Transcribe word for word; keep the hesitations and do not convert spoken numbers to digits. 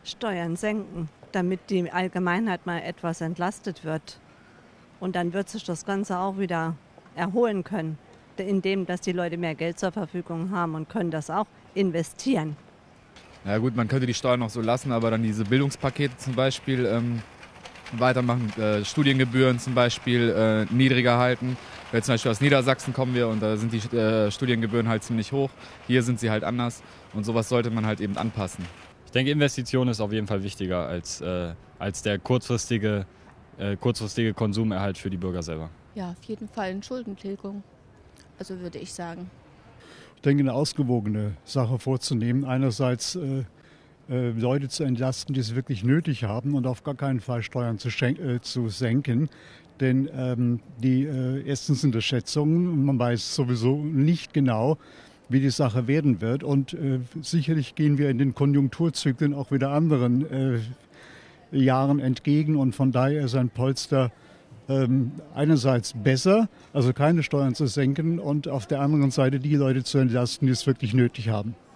Steuern senken, damit die Allgemeinheit mal etwas entlastet wird. Und dann wird sich das Ganze auch wieder erholen können, indem dass die Leute mehr Geld zur Verfügung haben und können das auch investieren. Ja gut, man könnte die Steuern noch so lassen, aber dann diese Bildungspakete zum Beispiel ähm, weitermachen, äh, Studiengebühren zum Beispiel äh, niedriger halten. Weil zum Beispiel aus Niedersachsen kommen wir und da sind die äh, Studiengebühren halt ziemlich hoch. Hier sind sie halt anders und sowas sollte man halt eben anpassen. Ich denke, Investition ist auf jeden Fall wichtiger als, äh, als der kurzfristige, äh, kurzfristige Konsumerhalt für die Bürger selber. Ja, auf jeden Fall eine Schuldentilgung, also würde ich sagen. Ich denke, eine ausgewogene Sache vorzunehmen. Einerseits äh, äh, Leute zu entlasten, die es wirklich nötig haben und auf gar keinen Fall Steuern zu, äh, zu senken. Denn ähm, die, äh, erstens sind das Schätzungen und man weiß sowieso nicht genau, wie die Sache werden wird. Und äh, sicherlich gehen wir in den Konjunkturzyklen auch wieder anderen äh, Jahren entgegen. Und von daher ist ein Polster ähm, einerseits besser, also keine Steuern zu senken und auf der anderen Seite die Leute zu entlasten, die es wirklich nötig haben.